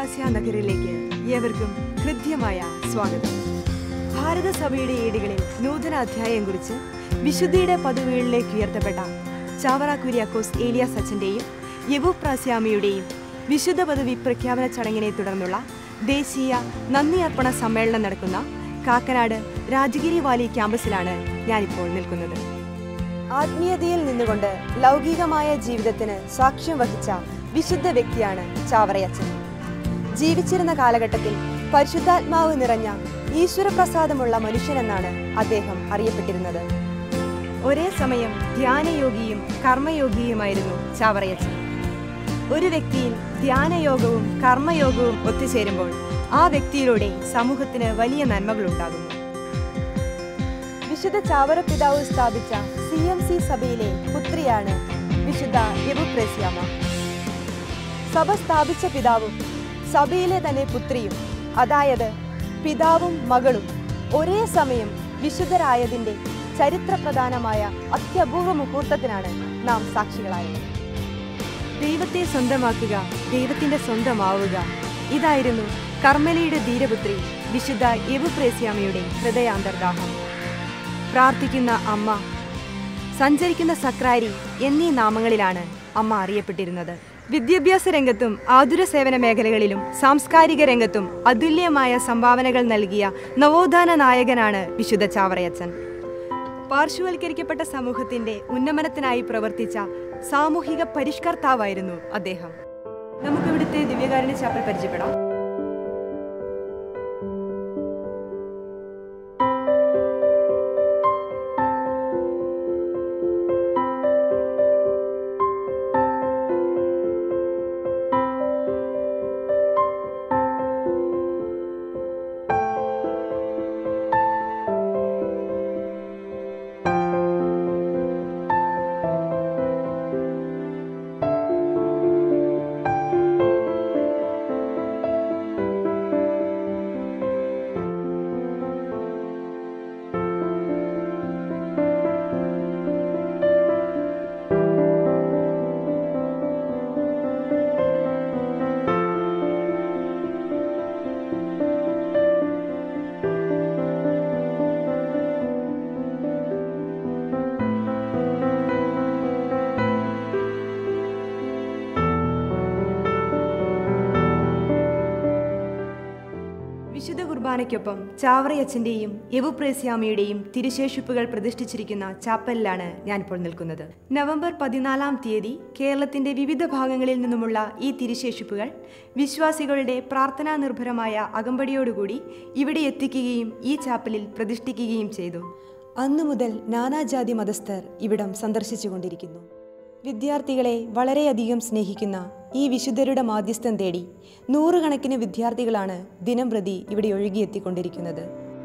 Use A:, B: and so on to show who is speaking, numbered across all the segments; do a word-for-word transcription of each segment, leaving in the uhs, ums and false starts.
A: പ്രാസ്യ നഗരിലേക്ക് ഏവർക്കും ഹൃദ്യമായ സ്വാഗതം. ഭാരതസഭയുടെ ഏടുകളിൽ നൂതന അധ്യായം കുറിച്ച് വിശുദ്ധിയുടെ പദവികളിലേക്ക് ഉയർത്തപ്പെട്ട ചാവറ കുര്യാക്കോസ് ഏലിയാസ് അച്ഛൻ്റെയും യവൂപ്രാസ്യാമ്മയുടെയും വിശുദ്ധ പദവി പ്രഖ്യാപന ചടങ്ങിനെ തുടർന്നുള്ള ദേശീയ നന്ദി അർപ്പണ സമ്മേളനം നടക്കുന്ന കാക്കനാട് രാജഗിരി വാലി ക്യാമ്പസിലാണ് ഞാനിപ്പോൾ നിൽക്കുന്നത്. ആത്മീയതയിൽ നിന്നുകൊണ്ട് ലൗകികമായ ജീവിതത്തിന് സാക്ഷ്യം വഹിച്ച വിശുദ്ധ വ്യക്തിയാണ് ചാവറയച്ചൻ. ജീവിച്ചിരുന്ന കാലഘട്ടത്തിൽ പരിശുദ്ധാത്മാവ് നിറഞ്ഞ ഈശ്വരപ്രസാദമുള്ള മനുഷ്യനെന്നാണ് അദ്ദേഹം അറിയപ്പെട്ടിരുന്നത്. ഒരേ സമയം ധ്യാനയോഗിയും കർമ്മയോഗിയുമായിരുന്നു ചാവറയച്ചൻ. ഒരു വ്യക്തിയിൽ ധ്യാനയോഗവും കർമ്മയോഗവും ഒത്തുചേരുമ്പോൾ ആ വ്യക്തിയിലൂടെ സമൂഹത്തിന് വലിയ നന്മകളുണ്ടാകുന്നു. വിശുദ്ധ ചാവറ പിതാവ് സ്ഥാപിച്ച സി എം സി സഭയിലെ പുത്രിയാണ് വിശുദ്ധ യവൂപ്രേസ്യാമ്മ. സഭ സ്ഥാപിച്ച പിതാവും സഭയിലെ തന്നെ പുത്രിയും, അതായത് പിതാവും മകളും ഒരേ സമയം വിശുദ്ധരായതിൻ്റെ ചരിത്രപ്രധാനമായ അത്യപൂർവ മുഹൂർത്തത്തിനാണ് നാം സാക്ഷികളായത്. ദൈവത്തെ സ്വന്തമാക്കുക, ദൈവത്തിൻ്റെ സ്വന്തമാവുക, ഇതായിരുന്നു കർമ്മലിയുടെ ധീരപുത്രി വിശുദ്ധ യവൂപ്രേസ്യാമ്മയുടെ ഹൃദയാന്തർദാഹം. പ്രാർത്ഥിക്കുന്ന അമ്മ, സഞ്ചരിക്കുന്ന സക്രാരി എന്നീ നാമങ്ങളിലാണ് അമ്മ അറിയപ്പെട്ടിരുന്നത്. വിദ്യാഭ്യാസ രംഗത്തും ആതുര സേവന മേഖലകളിലും സാംസ്കാരിക രംഗത്തും അതുല്യമായ സംഭാവനകൾ നൽകിയ നവോത്ഥാന നായകനാണ് വിശുദ്ധ ചാവറയച്ചൻ. പാർശ്വവൽക്കരിക്കപ്പെട്ട സമൂഹത്തിന്റെ ഉന്നമനത്തിനായി പ്രവർത്തിച്ച സാമൂഹിക പരിഷ്കർത്താവായിരുന്നു അദ്ദേഹം. നമുക്കിവിടുത്തെ ദിവ്യകാരുണ്യ ചാപ്പൽ പരിചയപ്പെടാം. വിശുദ്ധ കുർബാനയ്ക്കൊപ്പം ചാവറയച്ചൻ്റെയും യവൂപ്രേസ്യാമ്മയുടെയും തിരുശേഷിപ്പുകൾ പ്രതിഷ്ഠിച്ചിരിക്കുന്ന ചാപ്പലിലാണ് ഞാനിപ്പോൾ നിൽക്കുന്നത്. നവംബർ പതിനാലാം തീയതി കേരളത്തിന്റെ വിവിധ ഭാഗങ്ങളിൽ നിന്നുമുള്ള ഈ തിരുശേഷിപ്പുകൾ വിശ്വാസികളുടെ പ്രാർത്ഥനാ നിർഭരമായ അകമ്പടിയോടുകൂടി ഇവിടെ എത്തിക്കുകയും ഈ ചാപ്പലിൽ പ്രതിഷ്ഠിക്കുകയും ചെയ്തു. അന്നു മുതൽ നാനാജാതി മതസ്ഥർ ഇവിടം സന്ദർശിച്ചുകൊണ്ടിരിക്കുന്നു. വിദ്യാർത്ഥികളെ വളരെയധികം സ്നേഹിക്കുന്ന ഈ വിശുദ്ധരുടെ മാധ്യസ്ഥം തേടി നൂറുകണക്കിന് വിദ്യാർത്ഥികളാണ് ദിനം പ്രതി ഇവിടെ ഒഴുകിയെത്തിക്കൊണ്ടിരിക്കുന്നത്.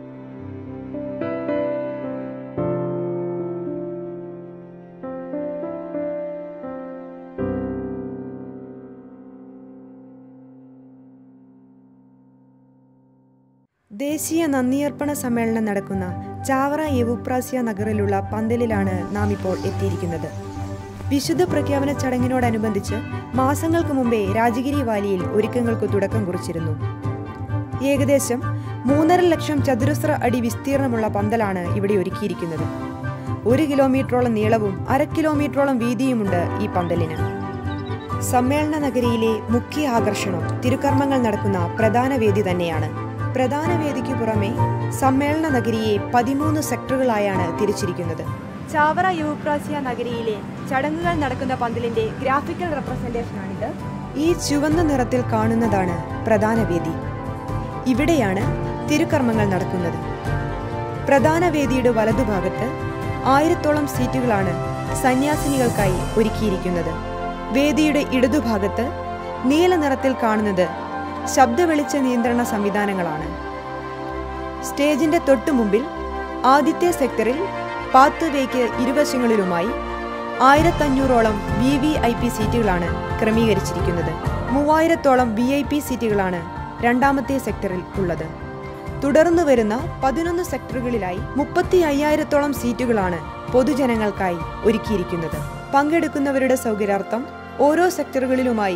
A: ദേശീയ നന്ദിയർപ്പണ സമ്മേളനം നടക്കുന്ന ചാവറ യവൂപ്രാസ്യ നഗറിലുള്ള പന്തലിലാണ് നാം ഇപ്പോൾ എത്തിയിരിക്കുന്നത്. വിശുദ്ധ പ്രഖ്യാപന ചടങ്ങിനോടനുബന്ധിച്ച് മാസങ്ങൾക്ക് മുമ്പേ രാജഗിരി വാലിയിൽ ഒരുക്കങ്ങൾക്ക് തുടക്കം കുറിച്ചിരുന്നു. ഏകദേശം മൂന്നര ലക്ഷം ചതുരശ്ര അടി വിസ്തീർണമുള്ള പന്തലാണ് ഇവിടെ ഒരുക്കിയിരിക്കുന്നത്. ഒരു കിലോമീറ്ററോളം നീളവും അര കിലോമീറ്ററോളം വീതിയുമുണ്ട് ഈ പന്തലിന്. സമ്മേളന നഗരിയിലെ മുഖ്യ ആകർഷണം തിരുക്കർമ്മങ്ങൾ നടക്കുന്ന പ്രധാന വേദി തന്നെയാണ്. പ്രധാന വേദിക്ക് പുറമെ സമ്മേളന നഗരിയെ പതിമൂന്ന് സെക്ടറുകളായാണ് തിരിച്ചിരിക്കുന്നത്. ചാവറ യവൂപ്രാസ്യ നഗരിയിലെ ചടങ്ങുകൾ നടക്കുന്ന പന്തലിന്റെ ഗ്രാഫിക്കൽ റെപ്രസെന്റേഷനാണിത്. ഈ ചുവന്ന നിറത്തിൽ കാണുന്നതാണ് പ്രധാന വേദി. ഇവിടെയാണ് തിരുക്കർമ്മങ്ങൾ നടക്കുന്നത്. പ്രധാന വേദിയുടെ വലതുഭാഗത്ത് ആയിരത്തോളം സീറ്റുകളാണ് സന്യാസിനികൾക്കായി ഒരുക്കിയിരിക്കുന്നത്. വേദിയുടെ ഇടതുഭാഗത്ത് നീല നിറത്തിൽ കാണുന്നത് ശബ്ദ വെളിച്ച നിയന്ത്രണ സംവിധാനങ്ങളാണ്. സ്റ്റേജിന്റെ തൊട്ടുമുമ്പിൽ ആദ്യത്തെ സെക്ടറിൽ പാത്തുവേക്ക് ഇരുവശങ്ങളിലുമായി ആയിരത്തഞ്ഞൂറോളം വി വി ഐ പി സീറ്റുകളാണ് ക്രമീകരിച്ചിരിക്കുന്നത്. മൂവായിരത്തോളം വി ഐ പി സീറ്റുകളാണ് രണ്ടാമത്തെ സെക്ടറിൽ ഉള്ളത്. തുടർന്നു വരുന്ന പതിനൊന്ന് സെക്ടറുകളിലായി മുപ്പത്തി അയ്യായിരത്തോളം സീറ്റുകളാണ് പൊതുജനങ്ങൾക്കായി ഒരുക്കിയിരിക്കുന്നത്. പങ്കെടുക്കുന്നവരുടെ സൗകര്യാർത്ഥം ഓരോ സെക്ടറുകളിലുമായി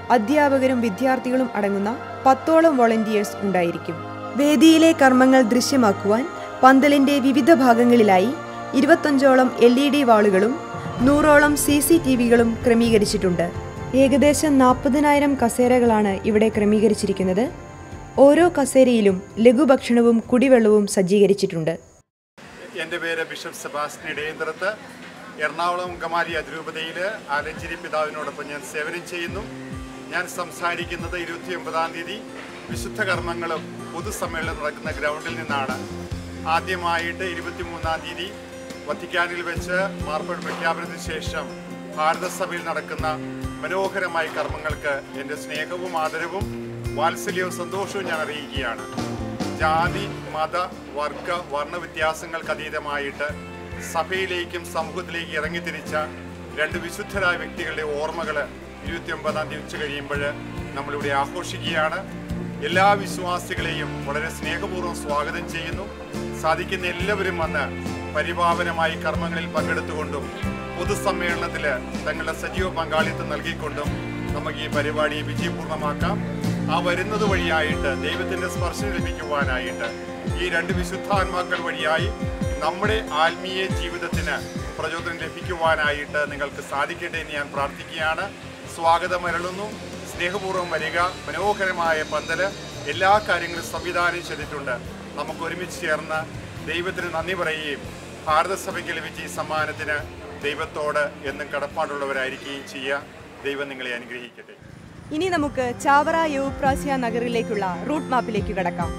A: അധ്യാപകരും വിദ്യാർത്ഥികളും അടങ്ങുന്ന പത്തോളം വോളണ്ടിയേഴ്സ് ഉണ്ടായിരിക്കും. വേദിയിലെ കർമ്മങ്ങൾ ദൃശ്യമാക്കുവാൻ പന്തലിന്റെ വിവിധ ഭാഗങ്ങളിലായി ഇരുപത്തഞ്ചോളം എൽ ഇ ഡി വാളുകളും നൂറോളം സി സി ടി വികളും ക്രമീകരിച്ചിട്ടുണ്ട്. ഏകദേശം നാൽപ്പതിനായിരം കസേരകളാണ് ഇവിടെ ക്രമീകരിച്ചിരിക്കുന്നത്. ഓരോ കസേരയിലും ലഘുഭക്ഷണവും കുടിവെള്ളവും സജ്ജീകരിച്ചിട്ടുണ്ട്.
B: എൻ്റെ പേര് ബിഷപ്പ് സെബാസ്റ്റ്യൻ ഇടയന്ത്രത്ത്. എറണാകുളം ഗമാലി അതിരൂപതയിൽ ആലഞ്ചേരി പിതാവിനോടൊപ്പം ഞാൻ സേവനം ചെയ്യുന്നു. ഞാൻ സംസാരിക്കുന്നത് ഇരുപത്തി ഒമ്പതാം തീയതി വിശുദ്ധ കർമ്മങ്ങളും പൊതുസമ്മേളനം നടക്കുന്ന ഗ്രൗണ്ടിൽ നിന്നാണ്. ആദ്യമായിട്ട് ഇരുപത്തി മൂന്നാം തീയതി വത്തിക്കാനിൽ വെച്ച് മാർപ്പാപ്പ പ്രഖ്യാപനത്തിന് ശേഷം ഭാരതസഭയിൽ നടക്കുന്ന മനോഹരമായ കർമ്മങ്ങൾക്ക് എൻ്റെ സ്നേഹവും ആദരവും വാത്സല്യവും സന്തോഷവും ഞാൻ അറിയിക്കുകയാണ്. ജാതി മത വർഗ വർണ്ണ വ്യത്യാസങ്ങൾക്ക് അതീതമായിട്ട് സഭയിലേക്കും സമൂഹത്തിലേക്കും ഇറങ്ങിത്തിരിച്ച രണ്ട് വിശുദ്ധരായ വ്യക്തികളുടെ ഓർമ്മകൾ ഇരുപത്തി ഒമ്പതാം തീയതി ഉച്ച കഴിയുമ്പോൾ നമ്മളിവിടെ ആഘോഷിക്കുകയാണ്. എല്ലാ വിശ്വാസികളെയും വളരെ സ്നേഹപൂർവ്വം സ്വാഗതം ചെയ്യുന്നു. സാധിക്കുന്ന എല്ലാവരും വന്ന് പരിപാവനമായി കർമ്മങ്ങളിൽ പങ്കെടുത്തുകൊണ്ടും പൊതുസമ്മേളനത്തിൽ തങ്ങളുടെ സജീവ പങ്കാളിത്തം നൽകിക്കൊണ്ടും നമുക്ക് ഈ പരിപാടി വിജയപൂർണ്ണമാക്കാം. ആ വരുന്നത് വഴിയായിട്ട് ദൈവത്തിൻ്റെ സ്പർശനം ലഭിക്കുവാനായിട്ട് ഈ രണ്ട് വിശുദ്ധാത്മാക്കൾ വഴിയായി നമ്മുടെ ആത്മീയ ജീവിതത്തിന് പ്രചോദനം ലഭിക്കുവാനായിട്ട് നിങ്ങൾക്ക് സാധിക്കട്ടെ എന്ന് ഞാൻ പ്രാർത്ഥിക്കുകയാണ്. സ്വാഗതം അരുളുന്നു. സ്നേഹപൂർവ്വം വരിക. മനോഹരമായ പന്തല് എല്ലാ കാര്യങ്ങളും സംവിധാനം ചെയ്തിട്ടുണ്ട്. നമുക്ക് ഒരുമിച്ച് ചേർന്ന് ദൈവത്തിന് നന്ദി പറയുകയും ഭാരതസഭയ്ക്ക് ലഭിച്ച ഈ സമ്മാനത്തിന് ദൈവത്തോട് എന്നും കടപ്പാടുള്ളവരായിരിക്കുകയും ചെയ്യുക. ദൈവം നിങ്ങളെ അനുഗ്രഹിക്കട്ടെ.
A: ഇനി നമുക്ക് ചാവറ യൗപ്രാസ്യ നഗറിലേക്കുള്ള റൂട്ട് മാപ്പിലേക്ക് കടക്കാം.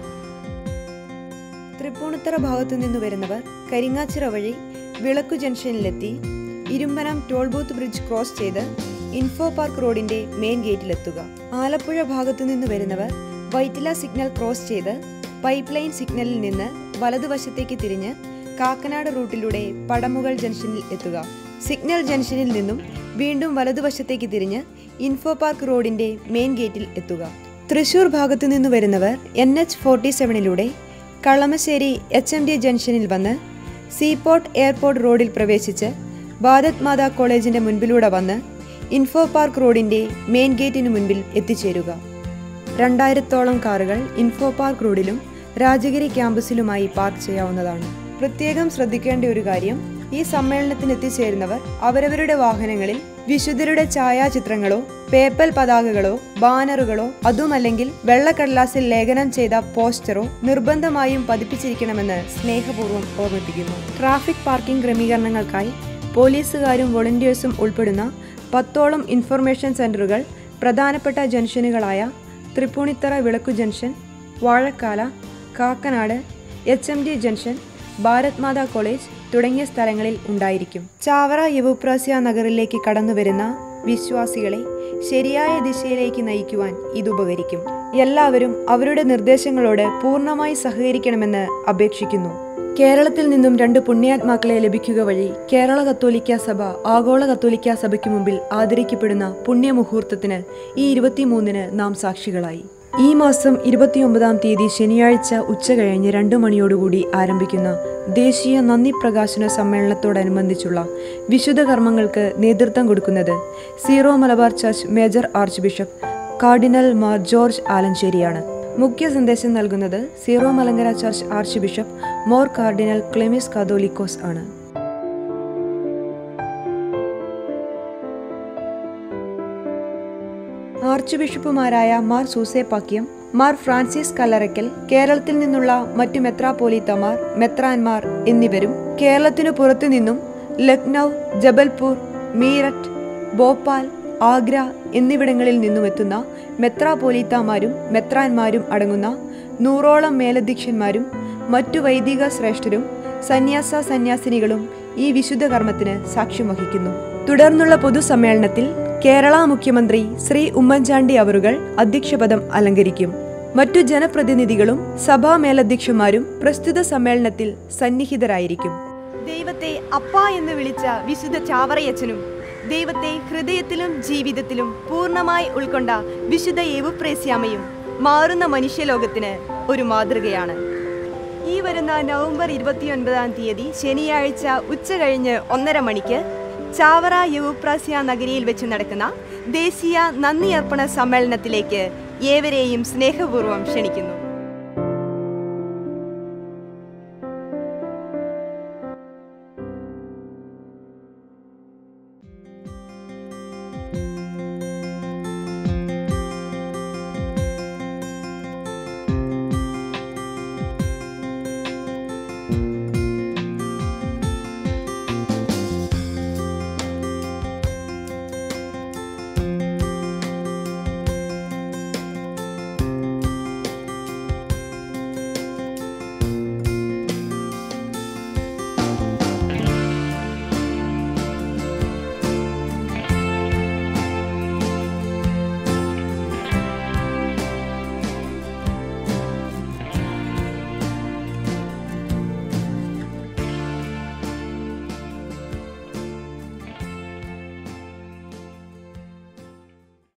A: തൃപ്പൂണിത്തറ ഭാഗത്തു നിന്ന് വരുന്നവർ കരിങ്ങാച്ചിറ വഴി വിളക്കു ജംഗ്ഷനിലെത്തി Irumpanam toll booth bridge cross ചെയ്ത് ഇൻഫോ പാർക്ക് റോഡിന്റെ മെയിൻ ഗേറ്റിലെത്തുക. ആലപ്പുഴ ഭാഗത്തു നിന്ന് വരുന്നവർ വൈറ്റില സിഗ്നൽ ക്രോസ് ചെയ്ത് പൈപ്പ് ലൈൻ സിഗ്നലിൽ നിന്ന് വലതുവശത്തേക്ക് തിരിഞ്ഞ് കാക്കനാട് റൂട്ടിലൂടെ പടമുകൾ ജംഗ്ഷനിൽ എത്തുക. സിഗ്നൽ ജംഗ്ഷനിൽ നിന്നും വീണ്ടും വലതുവശത്തേക്ക് തിരിഞ്ഞ് ഇൻഫോ പാർക്ക് റോഡിന്റെ മെയിൻ ഗേറ്റിൽ എത്തുക. തൃശൂർ ഭാഗത്തു നിന്ന് വരുന്നവർ എൻ എച്ച് ഫോർട്ടി സെവനിലൂടെ കളമശ്ശേരി എച്ച് എം ഡി ജംഗ്ഷനിൽ വന്ന് സീപോർട്ട് എയർപോർട്ട് റോഡിൽ പ്രവേശിച്ച് ഭാരത് മാതാ കോളേജിന്റെ മുൻപിലൂടെ വന്ന് ഇൻഫോ പാർക്ക് റോഡിന്റെ മെയിൻ ഗേറ്റിന് മുൻപിൽ എത്തിച്ചേരുക. രണ്ടായിരത്തോളം കാറുകൾ ഇൻഫോ പാർക്ക് റോഡിലും രാജഗിരി ക്യാമ്പസിലുമായി പാർക്ക് ചെയ്യാവുന്നതാണ്. പ്രത്യേകം ശ്രദ്ധിക്കേണ്ട ഒരു കാര്യം, ഈ സമ്മേളനത്തിന് എത്തിച്ചേരുന്നവർ അവരവരുടെ വാഹനങ്ങളിൽ വിശുദ്ധരുടെ ഛായാചിത്രങ്ങളോ പേപ്പൽ പതാകകളോ ബാനറുകളോ അതുമല്ലെങ്കിൽ വെള്ളക്കടലാസിൽ ലേഖനം ചെയ്ത പോസ്റ്ററോ നിർബന്ധമായും പതിപ്പിച്ചിരിക്കണമെന്ന് സ്നേഹപൂർവ്വം ഓർമ്മിപ്പിക്കുന്നു. ട്രാഫിക് പാർക്കിംഗ് ക്രമീകരണങ്ങൾക്കായി പോലീസുകാരും വോളണ്ടിയേഴ്സും ഉൾപ്പെടുന്ന പത്തോളം ഇൻഫർമേഷൻ സെന്ററുകൾ പ്രധാനപ്പെട്ട ജംഗ്ഷനുകളായ Tripunithura Vilakku junction, Vazhakkala, Kakkanad, H M D junction, Bharat Mata college തുടങ്ങിയ സ്ഥലങ്ങളിൽ ഉണ്ടായിരിക്കും. ചാവറ യൗപ്രാസ്യ നഗറിലേക്ക് കടന്നുവരുന്ന വിശ്വാസികളെ ശരിയായ ദിശയിലേക്ക് നയിക്കുവാൻ ഇതുപകരിക്കും. എല്ലാവരും അവരുടെ നിർദ്ദേശങ്ങളോട് പൂർണ്ണമായി സഹകരിക്കണമെന്ന് അപേക്ഷിക്കുന്നു. കേരളത്തിൽ നിന്നും രണ്ട് പുണ്യാത്മാക്കളെ ലഭിക്കുക വഴി കേരള കത്തോലിക്ക സഭ ആഗോള കത്തോലിക്ക സഭയ്ക്ക് മുമ്പിൽ ആദരിക്കപ്പെടുന്ന പുണ്യമുഹൂർത്തത്തിന് ഈ ഇരുപത്തിമൂന്നിന് നാം സാക്ഷികളായി. ഈ മാസം ഇരുപത്തിയൊമ്പതാം തീയതി ശനിയാഴ്ച ഉച്ച കഴിഞ്ഞ് രണ്ടു മണിയോടുകൂടി ആരംഭിക്കുന്ന ദേശീയ നന്ദി പ്രകാശന സമ്മേളനത്തോടനുബന്ധിച്ചുള്ള വിശുദ്ധ കർമ്മങ്ങൾക്ക് നേതൃത്വം കൊടുക്കുന്നത് Syro Malabar church major archbishop cardinal Mar George ആലഞ്ചേരിയാണ്. മുഖ്യ സന്ദേശം നൽകുന്നത് Syro Malankara church archbishop Mor cardinal Cleemis Catholicos ആണ്. ആർച്ച് ബിഷപ്പുമാരായ മാർ സൂസേപ്പാക്യം, മാർ ഫ്രാൻസിസ് കല്ലറയ്ക്കൽ, കേരളത്തിൽ നിന്നുള്ള മറ്റു മെത്രാപോലീത്തമാർ, മെത്രാൻമാർ എന്നിവരും കേരളത്തിനു പുറത്തുനിന്നും ലക്നൗ, ജബൽപൂർ, മീററ്റ്, ഭോപ്പാൽ, ആഗ്ര എന്നിവിടങ്ങളിൽ നിന്നുമെത്തുന്ന മെത്രാപോലീത്തമാരും മെത്രാൻമാരും അടങ്ങുന്ന നൂറോളം മേലധ്യക്ഷന്മാരും മറ്റു വൈദിക ശ്രേഷ്ഠരും സന്യാസ സന്യാസിനികളും ഈ വിശുദ്ധ കർമ്മത്തിന് സാക്ഷ്യം വഹിക്കുന്നു. തുടർന്നുള്ള പൊതുസമ്മേളനത്തിൽ കേരള മുഖ്യമന്ത്രി ശ്രീ ഉമ്മൻചാണ്ടി അവറുകൾ അധ്യക്ഷപദം അലങ്കരിക്കും. മറ്റു ജനപ്രതിനിധികളും സഭാ മേലധ്യക്ഷന്മാരും പ്രസ്തുത സമ്മേളനത്തിൽ സന്നിഹിതരായിരിക്കും. ദൈവത്തെ അപ്പ എന്ന് വിളിച്ച വിശുദ്ധ ചാവറയച്ചനും ദൈവത്തെ ഹൃദയത്തിലും ജീവിതത്തിലും പൂർണ്ണമായി ഉൾക്കൊണ്ട വിശുദ്ധ യൗപ്രാസ്യാമ്മയും മാറുന്ന മനുഷ്യലോകത്തിന് ഒരു മാതൃകയാണ്. ഈ വരുന്ന നവംബർ ഇരുപത്തിയൊൻപതാം തീയതി ശനിയാഴ്ച ഉച്ച കഴിഞ്ഞ് ഒന്നര മണിക്ക് ചാവറ യൗപ്രാസ്യ നഗരിയിൽ വെച്ച് നടക്കുന്ന ദേശീയ നന്ദി അർപ്പണ സമ്മേളനത്തിലേക്ക് ഏവരെയും സ്നേഹപൂർവ്വം ക്ഷണിക്കുന്നു.
C: you